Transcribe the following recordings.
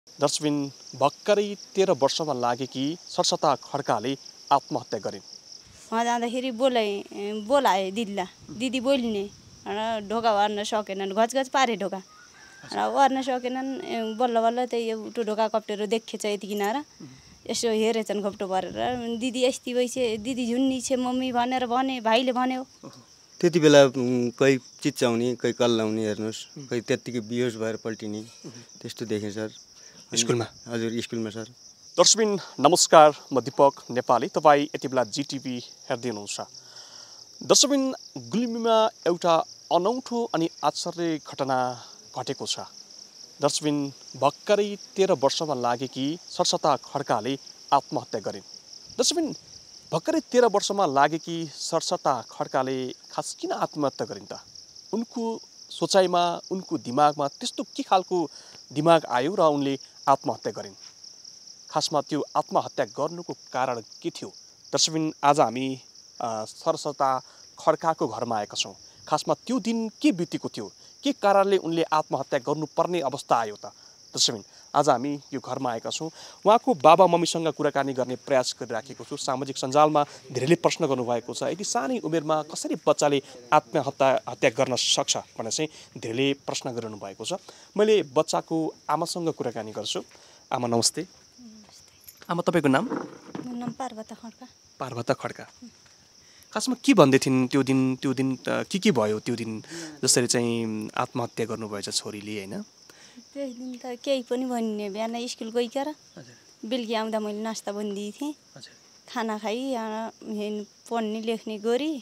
दर्शबिन भर्खरै 13 वर्षमा लागेकी सरसता खड्काले आत्महत्या गरिन्। वहाँ जाँदाखेरि बोलाए दिदी बोल्ने र ढोका वार्न सकेनन्, घचघच पारे ढोका र वार्न सकेनन्। बल्ल बल्ल त्यही उठो ढोका कप्टेर देखेछ यतिकिन र यसो हेरेछन् घप्टो परेर, दिदी यस्ती भइछे, दिदी झुन्नी छे मम्मी भनेर भने, भाइले भन्यो। त्यति बेला कोही चिच्याउने, कोही कल्लाउने, हेर्नुहोस्, कोही त्यत्तिकै बिहोस भएर पल्टिने, त्यस्तो देखेँ सर। स्कुलमा? हजुर, स्कुलमा सर। दर्शबिन नमस्कार, म दीपक नेपाली, तपाईँ यति बेला जिटिभी हेर्दै हुनुहुन्छ। दर्शबिन गुल्मीमा एउटा अनौठो अनि आश्चर्य घटना घटेको छ। दर्शबिन भर्खरै 13 वर्षमा लागेकी सरसता खड्काले आत्महत्या गरिन्। दर्शबिन भर्खरै 13 वर्षमा लागेकी सरसता खड्काले खास किन आत्महत्या गरिन् त? उनको सोचाइमा, उनको दिमागमा त्यस्तो के खालको दिमाग आयो र उनले आत्महत्या गरिन्? खासमा त्यो आत्महत्या गर्नुको कारण के थियो? दर्शबिन आज हामी सरसता खड्काको घरमा आएका छौँ। खासमा त्यो दिन के बितेको थियो? के कारणले उनले आत्महत्या गर्नुपर्ने अवस्था आयो त? दर्शबिन आज हामी यो घरमा आएका छौँ। उहाँको बाबा मम्मीसँग कुराकानी गर्ने प्रयास गरिराखेको छु। सामाजिक सञ्जालमा धेरैले प्रश्न गर्नुभएको छ, यति सानै उमेरमा कसरी बच्चाले आत्महत्या गर्न सक्छ भनेर चाहिँ धेरैले प्रश्न गरिरहनु भएको छ। मैले बच्चाको आमासँग कुराकानी गर्छु। आमा नमस्ते। आमा तपाईँको नाम? नाम पार्वता खड्का। पार्वता खड्का। खासमा के भन्दै थिइन् त्यो दिन के भयो त्यो दिन जसरी चाहिँ आत्महत्या गर्नुभएछ छोरीले, होइन? त्यही दिन त केही पनि भनिने, बिहान स्कुल गइकार बेलुकी आउँदा मैले नास्ता बनिदिएको थिएँ, खाना खाइ पढ्ने लेख्ने गरी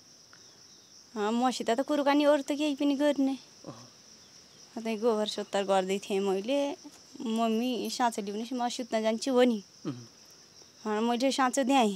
मसित त कुराकानी अरू त केही पनि गर्ने। त्यही गोबर सोत्तर गर्दै थिएँ मैले। मम्मी साँचो ल्याउनुहोस्, म सुत्न जान्छु हो नि। मैले साँचो द्याएँ।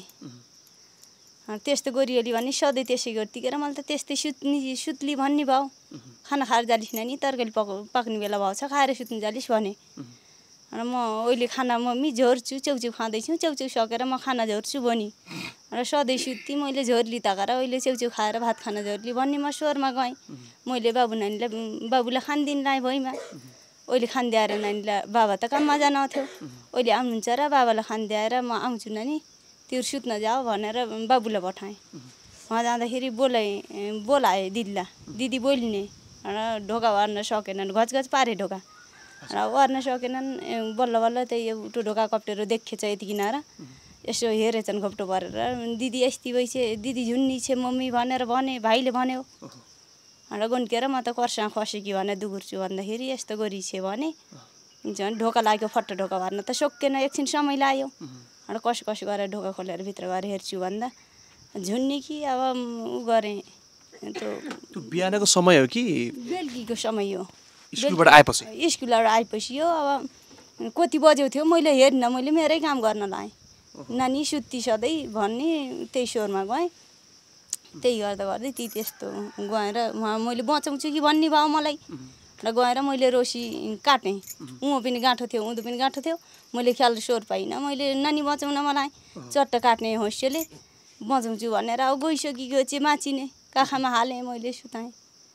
त्यस्तो गरिहाल्यो भने सधैँ त्यसै गर्तिखेर मैले त त्यस्तै सुत्ली भन्ने भाउ। खाना खाएर जालिस् नानी, तरकारी पाक्ने बेला भाउ छ, खाएर सुत्नु जालिस् भने। र म अहिले खाना मम्मी झोर्छु, च्याउच्याउ खाँदैछु, च्याउच्याउ सकेर म खाना झोर्छु भनी र सधैँ सुत्ती। मैले झोर्ली ताकेर अहिले च्याउच्याउ खाएर भात खाना झोर्ली भन्ने म स्वरमा गएँ। मैले बाबुलाई खानदिन लाएँ भइमा। अहिले खानद्याएर नानीलाई बाबा त काममा जान आउँथ्यो, अहिले आउनुहुन्छ र बाबालाई खानद्याएर म आउँछु नानी, त्यो सुत्न जाऊ भनेर बाबुलाई पठाएँ। वहाँ जाँदाखेरि बोलाए दिदी बोल्ने र ढोका वार्न सकेनन्, घचघच पारे ढोका र वार्न सकेनन्। बल्ल बल्ल त्यही उठो ढोका कप्टेर देखेछ यतिकिन र यसो हेरेछन् घप्टो परेर, दिदी यस्ती भइछे, दिदी झुन्नी छे मम्मी भनेर भने, भाइले भन्यो। र गन्केर म त कर्सँग खसेँ कि भने दुगुर्छु भन्दाखेरि यस्तो गरिछे भने झन् ढोका लाग्यो, फट्ट ढोका भर्न त सकेन, एकछिन समय लाग्यो। र कसो गरेर ढोका खोलेर भित्र गएर हेर्छु भन्दा झुन्नी कि अब उ गरेँ। त्यो बिहानको समय हो कि बेलुकीको समय हो? स्कुलबाट आएपछि? स्कुलबाट आएपछि हो। अब कति बज्यो थियो मैले हेरिनँ, मैले मेरै काम गर्न लाएँ। नानी सुत्ती सधैँ भन्ने त्यही स्वरमा गएँ। त्यही गर्दै त्यस्तो गएर उहाँ मैले बचाउँछु कि भन्ने भयो मलाई। र गएर मैले रोसी काटेँ। उँभो पनि गाँठो थियो, उँधो पनि गाँठो थियो। मैले ख्याल स्वर पाइनँ, मैले नानी बचाउन मलाई चट्ट काट्ने होस्यले बचाउँछु भनेर अब गइसकेको चाहिँ माचिने काखामा हालेँ, मैले सुताएँ।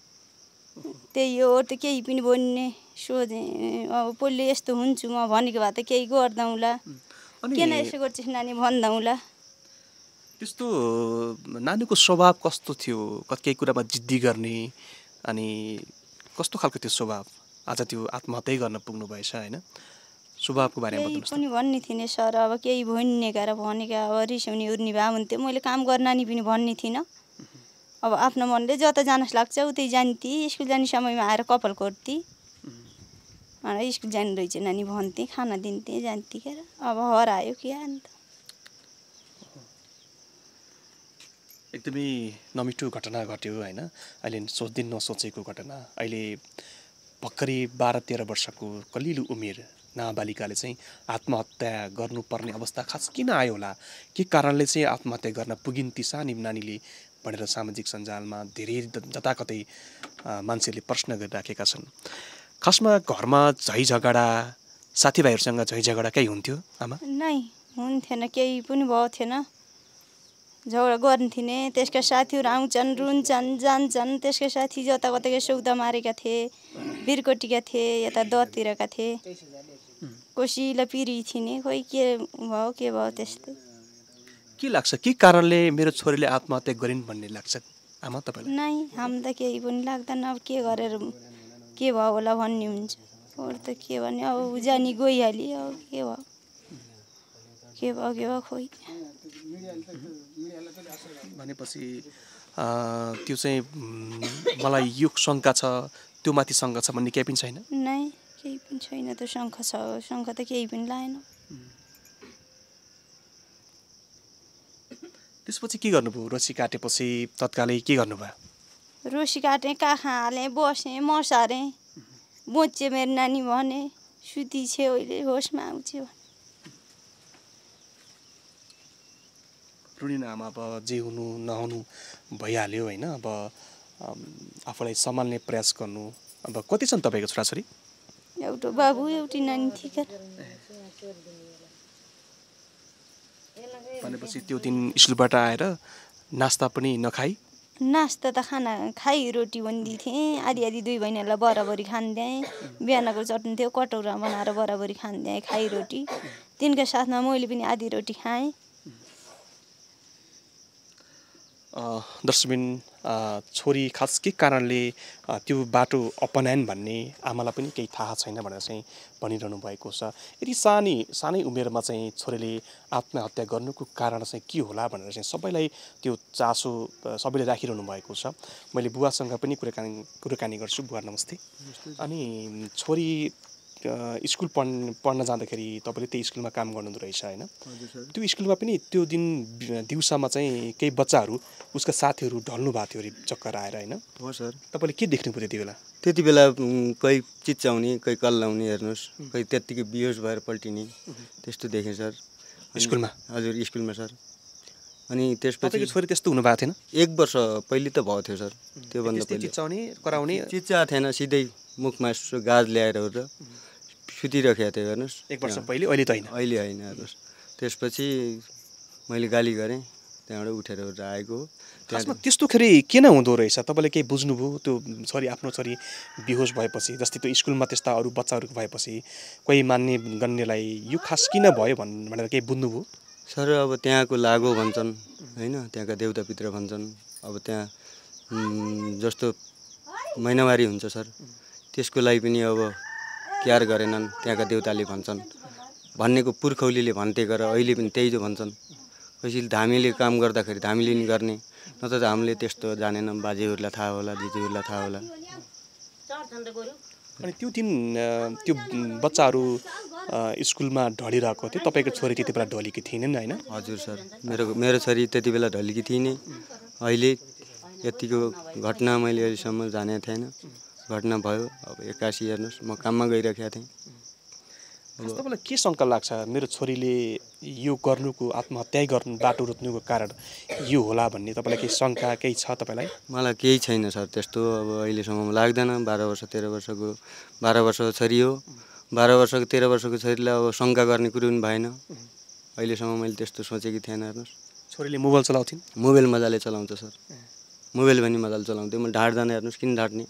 त्यही हो, त केही पनि बोल्ने सोधेँ। अब पहिले यस्तो हुन्छु म भनेको भए त केही गर्दाउँला, किन यसो गर्छस् नानी भन्दाउँला। त्यस्तो नानीको स्वभाव कस्तो थियो? केही कुरामा जिद्दी गर्ने अनि कस्तो खालको त्यो स्वभाव? आज त्यो आत्महत्या गर्न पुग्नु भएछ, होइन? स्वभावको बारेमा बताउनुहोस्। केही पनि भन्ने थिइनँ सर, अब केही भनिनेका र भनेका अब रिसाउने उर्ने भए हुन्थ्यो। मैले काम गर्न नि पनि भन्ने थिइनँ। अब आफ्नो मनले जता जानस् लाग्छ उतै जान्थे। स्कुल जाने समयमा आएर कपाल कोर्थे, स्कुल जानु रहेछ नानी भन्थे, खाना दिन्थे, जान्थे के। अब हरायो कि अन्त। एकदमै नमिठो घटना घट्यो, होइन? अहिले सोच्दै नसोचेको घटना। अहिले भर्खरै 12-13 वर्षको कलिलो उमेर नाबालिकाले चाहिँ आत्महत्या गर्नुपर्ने अवस्था खास किन आयो होला? के कारणले चाहिँ आत्महत्या गर्न पुगिन् ती सानी नानीले भनेर सामाजिक सञ्जालमा धेरै जताकतै मान्छेहरूले प्रश्न गरिराखेका छन्। खासमा घरमा झैझगडा, साथीभाइहरूसँग झैझगडा केही हुन्थ्यो आमा? नै हुन्थेन, केही पनि भएको थिएन। झगडा गर्न्थिने, त्यसका साथीहरू आउँछन्, रुन्छन्, जान्छन्। त्यसका साथी जता कतै सौदा मारेका थिए, बिरकोटीका थिए, यता दहतिरका थिए। कोसीलाई पिरी थिने खोइ के भयो त्यस्तै के लाग्छ के कारणले मेरो छोरीले आत्महत्या गरिन् भन्ने लाग्छ आमा तपाईँलाई नै हाम त केही पनि लाग्दैन अब के गरेर के भयो होला भन्ने हुन्छ अरू त के भने अब जानी गइहाली अब के भयो खोइ भनेपछि त्यो चाहिँ मलाई यो शङ्का छ त्यो माथि शङ्का छ भन्ने केही पनि छैन नै केही पनि छैन त शङ्का त केही पनि लागेन त्यसपछि के गर्नुभयो रसी काटेपछि तत्कालै के गर्नुभयो रोसी काटेँ काखा हालेँ बसेँ मसारेँ बोच्चे मेरो नानी भने सुती छे अहिले होसमा आउँछ रुनिन आमा अब जे हुनु नहुनु भइहाल्यो होइन अब आफूलाई सम्हाल्ने प्रयास गर्नु अब कति छन् तपाईँको छोराछोरी एउटा बाबु एउटी नानी थिका भनेपछि त्यो दिन स्कुलबाट आएर नास्ता पनि नखाई नास्ता त खाना खाइ रोटी बन्दी थिएँ आधी 2 बहिनीहरूलाई बराबरी खान्थेँ बिहानको चट्नी थियो कटौरा बनाएर बराबरी खान्थेँ खाइ रोटी तिनका साथमा मैले पनि आधी रोटी खाएँ दर्शकबिन छोरी खास के कारणले त्यो बाटो अपनाएन भन्ने आमालाई पनि केही थाहा छैन भनेर चाहिँ भनिरहनु भएको छ यदि सानै उमेरमा चाहिँ छोरीले आत्महत्या गर्नुको कारण चाहिँ के होला भनेर चाहिँ सबैलाई त्यो चासो सबैले राखिरहनु भएको छ मैले बुवासँग पनि कुराकानी गर्छु बुवा नमस्ते अनि छोरी स्कुल पढ्न जाँदाखेरि तपाईँले त्यही स्कुलमा काम गर्नुहुँदो रहेछ होइन त्यो स्कुलमा पनि त्यो दिन दिउँसोमा चाहिँ केही बच्चाहरू उसका साथीहरू ढल्नु भएको थियो अरे चक्कर आएर होइन हो सर तपाईँले के देख्नुभयो त्यति बेला कोही चिच्याउने कोही कल्लाउने हेर्नुहोस् कोही त्यत्तिकै बिहोस भएर पल्टिने त्यस्तो देखेँ सर स्कुलमा हजुर स्कुलमा सर अनि त्यसपछि छोरी त्यस्तो हुनु भएको थिएन 1 वर्ष पहिले त भएको थियो सर त्योभन्दा पहिले चिच्याउने कराउने चिच्चा थिएन सिधै मुखमा गाज ल्याएर हो त सुतिराखेको थियो हेर्नुहोस् 1 वर्ष पहिले अहिले त होइन अहिले होइन हेर्नुहोस् त्यसपछि मैले गाली गरेँ त्यहाँबाट उठेर आएको हो खासमा त्यस्तोखेरि किन हुँदो रहेछ तपाईँले केही बुझ्नुभयो त्यो आफ्नो छोरी बेहोस भएपछि जस्तै त्यो स्कुलमा त्यस्ता अरू बच्चाहरू भएपछि कोही मान्ने गन्नेलाई यो खास किन भयो भनेर केही बुझ्नुभयो सर अब त्यहाँको लागो भन्छन् होइन त्यहाँका देउता पित्र भन्छन् अब त्यहाँ जस्तो महिनावारी हुन्छ सर त्यसको लागि पनि अब क्यार गरेनन् त्यहाँका देउताले भन्छन् भन्नेको पुर्खौलीले भन्थे गर अहिले पनि त्यही जो भन्छन् कसैले धामीले काम गर्दाखेरि धामीले नि गर्ने नत्र त हामीले त्यस्तो जानेनौँ बाजेहरूलाई थाहा होला दिदीहरूलाई थाहा होला अनि त्यो दिन त्यो बच्चाहरू स्कुलमा ढलिरहेको थियो तपाईँको छोरी त्यति बेला ढलेकी थिएनन् होइन हजुर सर मेरो छोरी त्यति बेला ढलेकी थिइनँ अहिले यतिको घटना मैले अहिलेसम्म जानेको थिएन घटना भयो अब 81 हेर्नुहोस् म काममा गइरहेको थिएँ तपाईँलाई के शङ्का लाग्छ मेरो छोरीले यो गर्नुको आत्महत्या गर्नु बाटो रोज्नुको कारण यो होला भन्ने तपाईँलाई केही शङ्का केही छ तपाईँलाई मलाई केही छैन सर त्यस्तो अब अहिलेसम्म लाग्दैन 12 वर्ष 13 वर्षको 12 वर्षको छोरी हो 12 वर्षको 13 वर्षको छोरीलाई अब शङ्का गर्ने कुरो पनि भएन अहिलेसम्म मैले त्यस्तो सोचेकी थिएन हेर्नुहोस् छोरीले मोबाइल चलाउँथिन् मोबाइल मजाले चलाउँछ सर मोबाइल पनि मजाले चलाउँथ्यो म ढाँट्दैन हेर्नुहोस् किन ढाँट्ने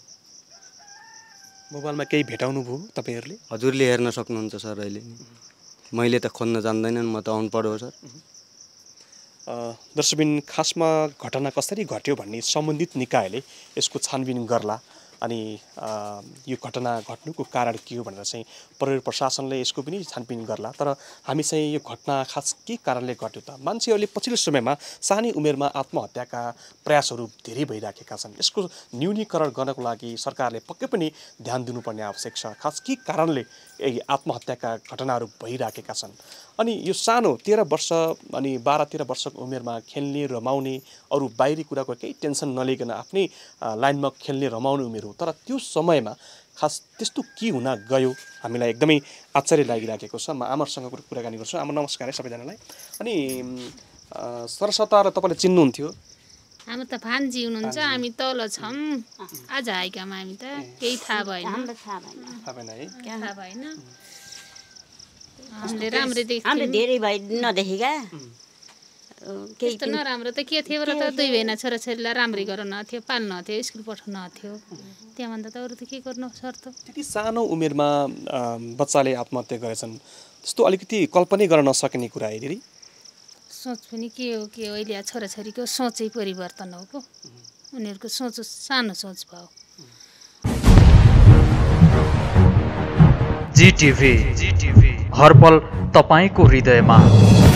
मोबाइलमा केही भेटाउनु भयो तपाईँहरूले हजुरले हेर्न सक्नुहुन्छ सर अहिले मैले त खोज्न जान्दैनन् म त अनपढ हो सर दर्शकबिन खासमा घटना कसरी घट्यो भन्ने सम्बन्धित निकायले यसको छानबिन गर्ला अनि यो घटना घट्नुको कारण के हो भनेर चाहिँ प्रहरी प्रशासनले यसको पनि छानबिन गर्ला तर हामी चाहिँ यो घटना खास के कारणले घट्यो त मान्छेहरूले पछिल्लो समयमा सानै उमेरमा आत्महत्याका प्रयासहरू धेरै भइराखेका छन् यसको न्यूनीकरण गर्नको लागि सरकारले पक्कै पनि ध्यान दिनुपर्ने आवश्यक छ खास के कारणले आत्महत्याका घटनाहरू भइराखेका छन् अनि यो सानो 13 वर्ष अनि 12-13 वर्षको उमेरमा खेल्ने रमाउने अरू बाहिरी कुराको केही टेन्सन नलिकन आफ्नै लाइनमा खेल्ने रमाउने उमेर हो तर त्यो समयमा खास त्यस्तो के हुन गयो हामीलाई एकदमै आश्चर्य लागिराखेको छ म आमासँग कुराकानी गर्छु आमा नमस्कार है सबैजनालाई अनि सरसता र तपाईँले चिन्नुहुन्थ्यो हामी त भान्जी हुनुहुन्छ हामी तल छौँ आज आएका हामी त केही थाहा भएन थाहा भएन हामीले राम्रै हामीले धेरै भाइ नदेखेका केही त्यस्तो नराम्रो त के थियो र त दुई बहिना छोराछोरीलाई राम्रै गर्न थियो पाल्न थियो स्कुल पठाउन थियो त्यहाँभन्दा त अरू त के गर्नु सर त त्यति सानो उमेरमा बच्चाले आत्महत्या गरेछन् त्यस्तो अलिकति कल्पनै गर्न नसकिने कुरा है दिदी सोच पनि के हो अहिले छोराछोरीको सोचै परिवर्तन हो पो उनीहरूको सोच सानो सोच भयो जीटीभी हरपल तपाईको हृदयमा।